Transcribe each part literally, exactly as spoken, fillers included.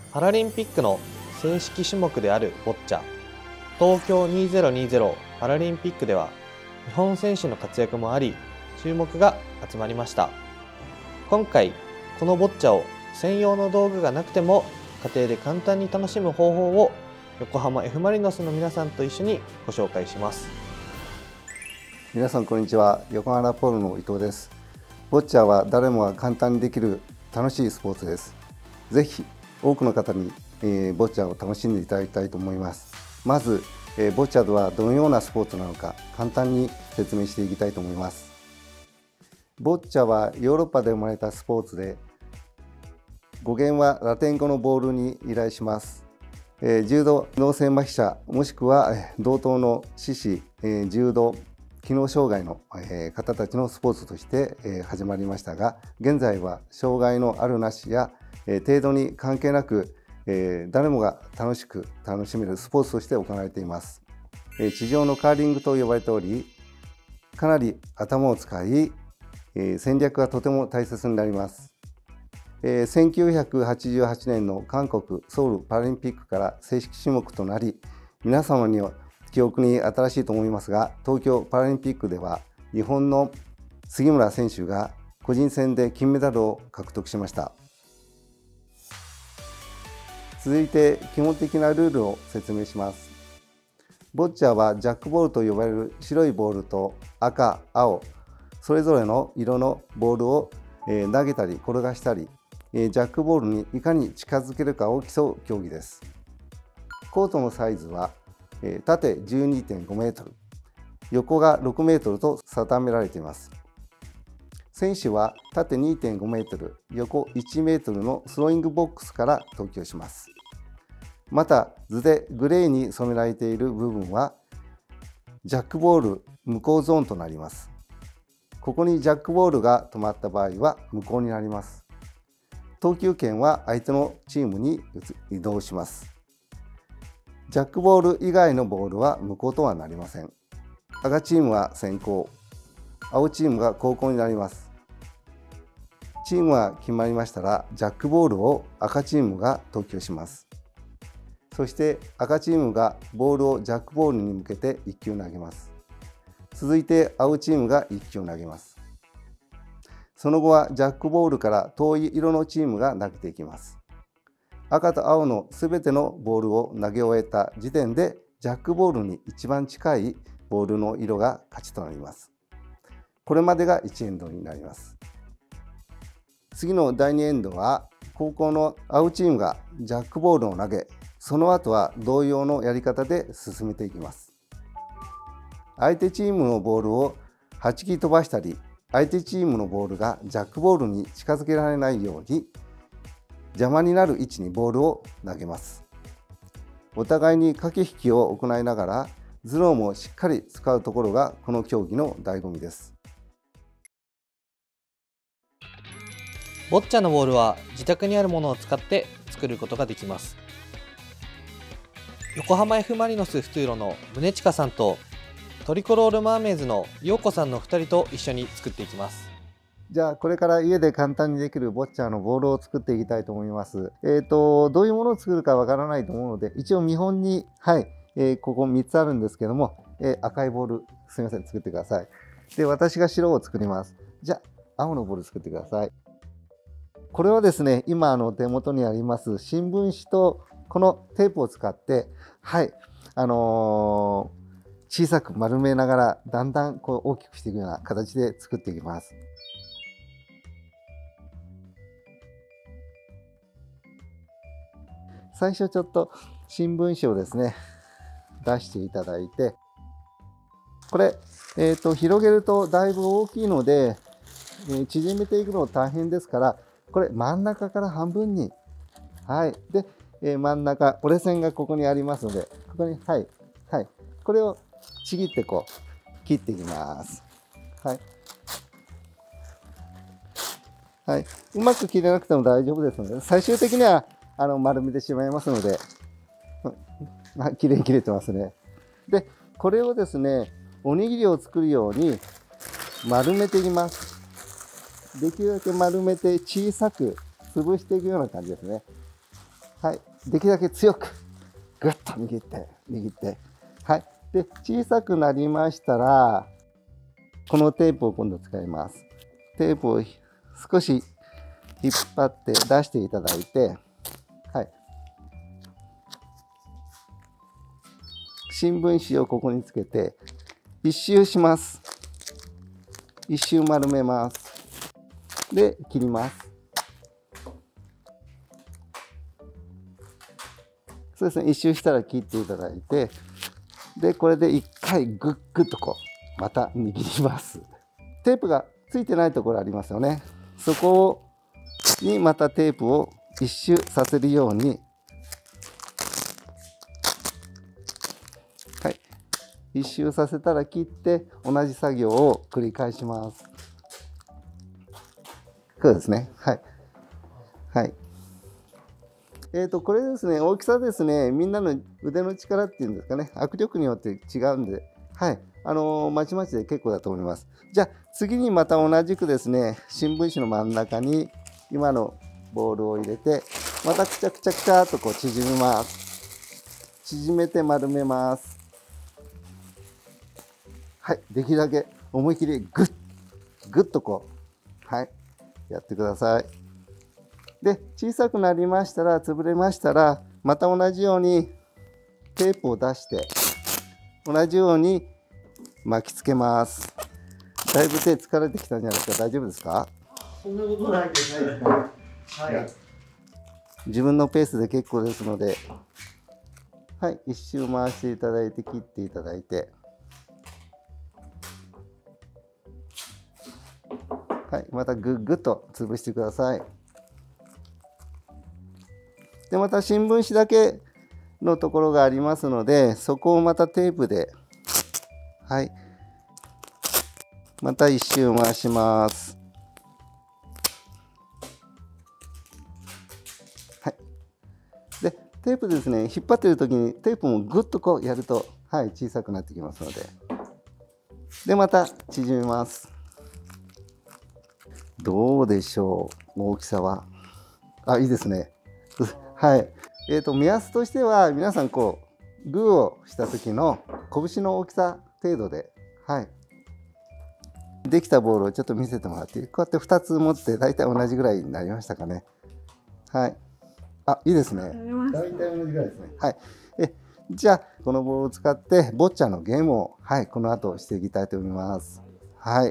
パラリンピックの正式種目であるボッチャ、東京にせんにじゅうパラリンピックでは日本選手の活躍もあり、注目が集まりました。今回、このボッチャを専用の道具がなくても家庭で簡単に楽しむ方法を横浜 F・マリノスの皆さんと一緒にご紹介します。 皆さんこんにちは。横浜ラポールの伊藤です。ボッチャは誰もが簡単にできる楽しいスポーツです。ぜひ多くの方に、えー、ボッチャを楽しんでいただきたいと思います。まず、えー、ボッチャとはどのようなスポーツなのか簡単に説明していきたいと思います。ボッチャはヨーロッパで生まれたスポーツで、語源はラテン語のボールに由来します。えー、重度脳性麻痺者もしくは同等の四肢、えー、重度機能障害の方たちのスポーツとして始まりましたが、現在は障害のあるなしや程度に関係なく誰もが楽しく楽しめるスポーツとして行われています。地上のカーリングと呼ばれており、かなり頭を使い戦略がとても大切になります。せんきゅうひゃくはちじゅうはちねんの韓国ソウルパラリンピックから正式種目となり、皆様には記憶に新しいと思いますが、東京パラリンピックでは日本の杉村選手が個人戦で金メダルを獲得しました。続いて基本的なルールを説明します。ボッチャはジャックボールと呼ばれる白いボールと赤、青それぞれの色のボールを投げたり転がしたり、ジャックボールにいかに近づけるかを競う競技です。コートのサイズは縦 じゅうにてんごメートル、横がろくメートルと定められています。選手は縦 にてんごメートル、横いちメートルのスローイングボックスから投球します。また図でグレーに染められている部分はジャックボール無効ゾーンとなります。ここにジャックボールが止まった場合は無効になります。投球権は相手のチームに移動します。ジャックボール以外のボールは無効とはなりません。赤チームは先行、青チームが後攻になります。チームが決まりましたら、ジャックボールを赤チームが投球します。そして赤チームがボールをジャックボールに向けていっ球投げます。続いて青チームがいっ球投げます。その後はジャックボールから遠い色のチームが投げていきます。赤と青のすべてのボールを投げ終えた時点でジャックボールに一番近いボールの色が勝ちとなります。これまでがいちエンドになります。次のだいにエンドは後攻の青チームがジャックボールを投げ、その後は同様のやり方で進めていきます。相手チームのボールを弾き飛ばしたり、相手チームのボールがジャックボールに近づけられないように邪魔になる位置にボールを投げます。お互いに駆け引きを行いながら頭脳もしっかり使うところがこの競技の醍醐味です。 ボッチャのボールは自宅にあるものを使って作ることができます。横浜 F・マリノスフトゥーロの宗近さんとトリコロールマーメイズの陽子さんのふたりと一緒に作っていきます。 じゃあこれから家で簡単にできるボッチャのボールを作っていきたいと思います。えっとどういうものを作るかわからないと思うので、一応見本に、はいえー、ここみっつあるんですけども、えー、赤いボールすみません作ってください。で私が白を作ります。じゃあ青のボール作ってください。これはですね、今あの手元にあります新聞紙とこのテープを使ってはいあのー、小さく丸めながらだんだんこう大きくしていくような形で作っていきます。最初ちょっと新聞紙をですね出していただいて、これ、えーと広げるとだいぶ大きいので、えー、縮めていくの大変ですから、これ真ん中から半分に、はいで、えー、真ん中折れ線がここにありますので、ここにはいはいこれをちぎってこう切っていきます。はい、はい、うまく切れなくても大丈夫ですので、最終的にはあの丸めてしまいますので、ま、きれいに切れてますね。でこれをですねおにぎりを作るように丸めていきます。できるだけ丸めて小さく潰していくような感じですね。 はい、できるだけ強くぐっと握って握って、はい、で小さくなりましたらこのテープを今度使います。テープを少し引っ張って出していただいて、はい、新聞紙をここにつけて一周します。一周丸めます。で切ります。そうですね、一周したら切っていただいて、でこれで一回グッグッとこうまた握ります。テープがついてないところありますよね。そこにまたテープを一周させるように、はい、一周させたら切って同じ作業を繰り返します。そうですね。はい。はい。えーと、これですね、大きさですね、みんなの腕の力っていうんですかね、握力によって違うんで、はい、あのー、まちまちで結構だと思います。じゃあ、次にまた同じくですね、新聞紙の真ん中に今のボールを入れて、またくちゃくちゃくちゃっとこう縮めます。縮めて丸めます。はい、できるだけ思い切りグッ、グッとこう、はい、やってください。で小さくなりましたら、潰れましたら、また同じようにテープを出して同じように巻きつけます。だいぶ手疲れてきたんじゃないですか。大丈夫ですか？ そんなことないですね。はい。 自分のペースで結構ですので、はい、一周回していただいて切っていただいて、はい、またグッグッと潰してください。でまた新聞紙だけのところがありますので、そこをまたテープで、はい、また一周回します。はい、でテープですね、引っ張っている時にテープもグッとこうやると、はい、小さくなってきますので、でまた縮めます。どうでしょう、大きさは。あ、いいですね。はい、えーと目安としては、皆さんこうグーをした時の拳の大きさ程度で、はい、できたボールをちょっと見せてもらって、こうやってふたつ持って大体同じぐらいになりましたかね。はい、あ、いいですね。大体同じぐらいですね。はい、えじゃあこのボールを使ってボッチャのゲームを、はい、この後していきたいと思います。はい。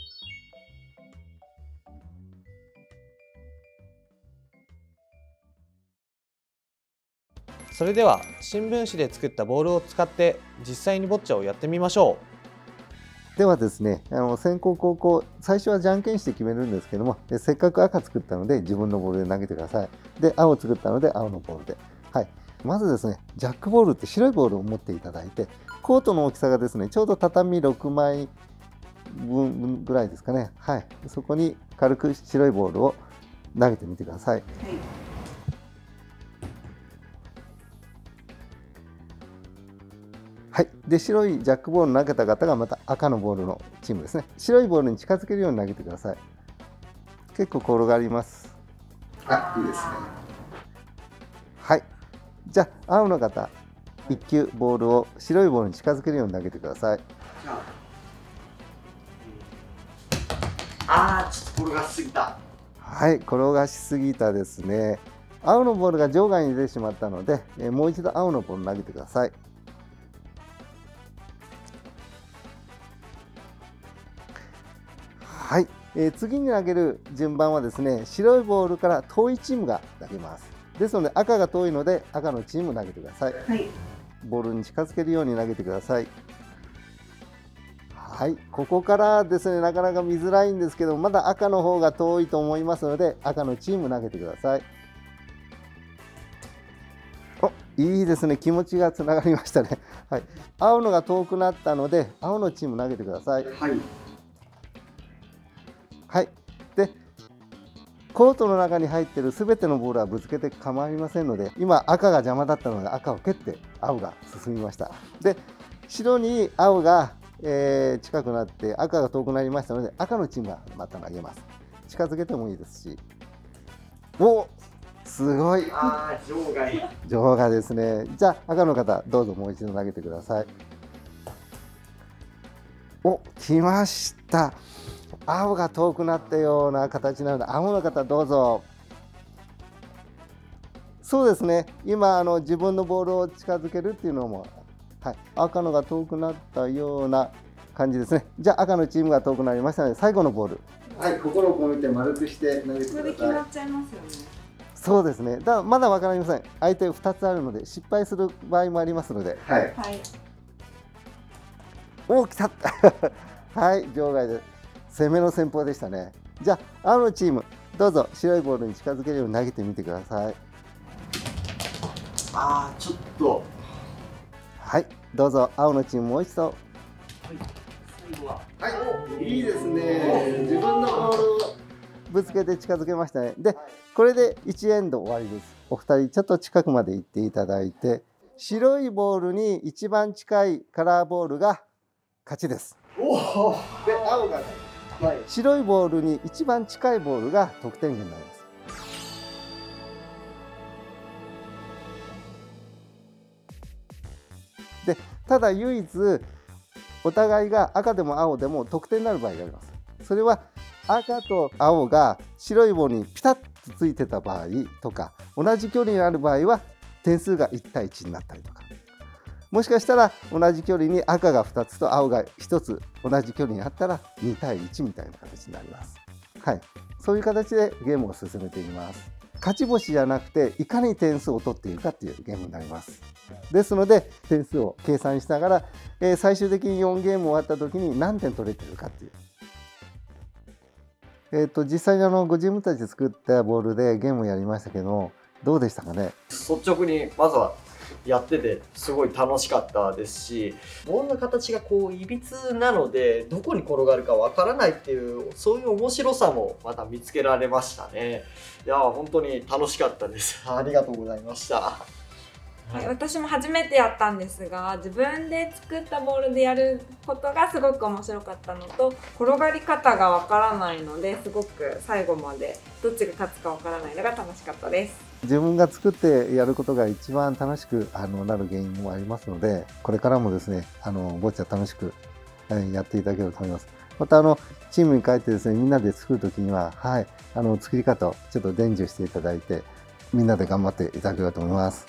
それでは新聞紙で作ったボールを使って実際にボッチャをやってみましょう。ではですね、あの先攻後攻、最初はじゃんけんして決めるんですけども、でせっかく赤作ったので自分のボールで投げてください。で青作ったので青のボールで、はい、まずですね、ジャックボールって白いボールを持っていただいて、コートの大きさがですね、ちょうど畳ろくまいぶんぐらいですかね。はい、そこに軽く白いボールを投げてみてください。はい、はい、で白いジャックボールを投げた方がまた赤のボールのチームですね。白いボールに近づけるように投げてください。結構転がります。あ、いいですね。はい、じゃあ青の方、いっ球ボールを白いボールに近づけるように投げてください。 あー、ちょっと転がしすぎた。 はい、転がしすぎたですね。青のボールが場外に出てしまったので、えもう一度青のボール投げてください。はい、えー、次に投げる順番はですね、白いボールから遠いチームが投げます。ですので赤が遠いので赤のチーム投げてください。はい、ボールに近づけるように投げてください。はい、ここからですね、なかなか見づらいんですけど、まだ赤の方が遠いと思いますので赤のチーム投げてください。お、いいですね、気持ちがつながりましたね。はい、青のが遠くなったので青のチーム投げてください。はい、はい、でコートの中に入っているすべてのボールはぶつけて構いませんので、今赤が邪魔だったので赤を蹴って青が進みました。で白に青が、えー、近くなって赤が遠くなりましたので赤のチームがまた投げます。近づけてもいいですし、お、 すごい。 ああ、場外。 場外ですね。じゃあ赤の方どうぞもう一度投げてください。お、来ました。青が遠くなったような形なので、青の方どうぞ。そうですね。今あの自分のボールを近づけるっていうのも、はい、赤のが遠くなったような感じですね。じゃあ赤のチームが遠くなりましたので、最後のボール。はい、心を込めて丸くして投げてください。これで決まっちゃいますよね。そうですね。だからまだわかりません。相手ふたつあるので失敗する場合もありますので。はい。はい、おー、来た。はい、場外で攻めの戦法でしたね。じゃあ青のチームどうぞ白いボールに近づけるように投げてみてください。 ああ、ちょっと。 はい、どうぞ青のチームもう一度。はい、 最後は。 はい、いいですね。自分のボールをぶつけて近づけましたね。で、これでいちエンド終わりです。お二人ちょっと近くまで行っていただいて、白いボールに一番近いカラーボールが勝ちです。おお。で、青が、はい、白いボールに一番近いボールが得点源になります。で、ただ唯一お互いが赤でも青でも得点になる場合があります。それは赤と青が白いボールにピタッとついてた場合とか、同じ距離にある場合は点数がいちたいいちになったりとか、もしかしたら同じ距離に赤がふたつと青がひとつ同じ距離にあったらにたいいちみたいな形になります。はい、そういう形でゲームを進めています。勝ち星じゃなくていかに点数を取っているかっていうゲームになります。ですので点数を計算しながら、えー、最終的によんゲーム終わった時に何点取れてるかっていう、えー、と実際にあのご自分たちで作ったボールでゲームをやりましたけど、どうでしたかね。 率直にまずはやっててすごい楽しかったですし、ボールの形がこういびつなのでどこに転がるかわからないっていう、そういう面白さもまた見つけられましたね。いや本当に楽しかったです。ありがとうございました。 はい、私も初めてやったんですが、自分で作ったボールでやることがすごく面白かったのと、転がり方がわからないのですごく最後までどっちが勝つかわからないのが楽しかったです。 自分が作ってやることが一番楽しくあのなる原因もありますので、これからもですね、あのボッチャ楽しくやっていただければと思います。またあのチームに帰ってですね、みんなで作るときには、はい、あの作り方をちょっと伝授していただいて、みんなで頑張っていただければと思います。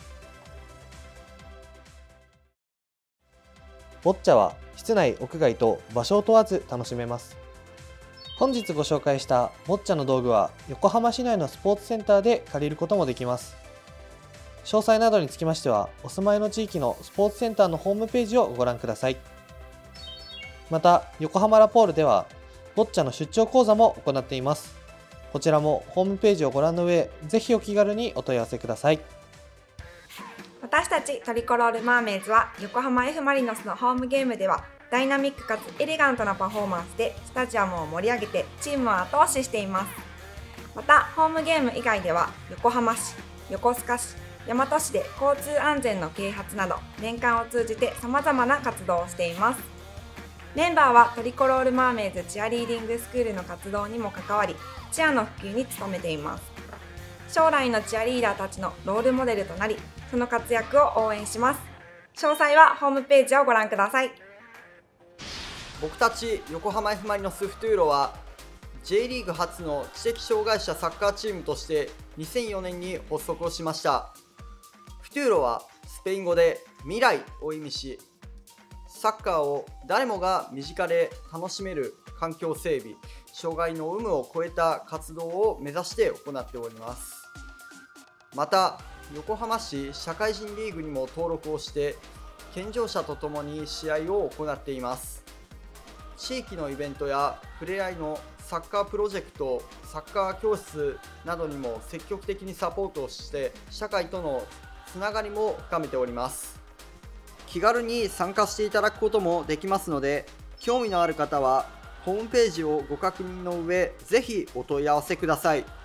ボッチャは室内屋外と場所を問わず楽しめます。本日ご紹介したボッチャの道具は横浜市内のスポーツセンターで借りることもできます。詳細などにつきましてはお住まいの地域のスポーツセンターのホームページをご覧ください。また横浜ラポールではボッチャの出張講座も行っています。こちらもホームページをご覧の上、ぜひお気軽にお問い合わせください。 私たちトリコロールマーメイズは横浜 F マリノスのホームゲームではダイナミックかつエレガントなパフォーマンスでスタジアムを盛り上げてチームを後押ししています。またホームゲーム以外では横浜市、横須賀市、大和市で交通安全の啓発など年間を通じて様々な活動をしています。メンバーはトリコロールマーメイズチアリーディングスクールの活動にも関わり、チアの普及に努めています。将来のチアリーダーたちのロールモデルとなり、その活躍を応援します。詳細はホームページをご覧ください。 僕たち横浜 F マリノスフトゥーロは J リーグ初の知的障害者サッカーチームとしてにせんよねんに発足をしました。フトゥーロはスペイン語で未来を意味し、サッカーを誰もが身近で楽しめる環境整備、障害の有無を超えた活動を目指して行っております。また横浜市社会人リーグにも登録をして健常者とともに試合を行っています。地域のイベントやふれあいのサッカープロジェクト、サッカー教室などにも積極的にサポートをして社会とのつながりも深めております。気軽に参加していただくこともできますので、興味のある方はホームページをご確認の上、ぜひお問い合わせください。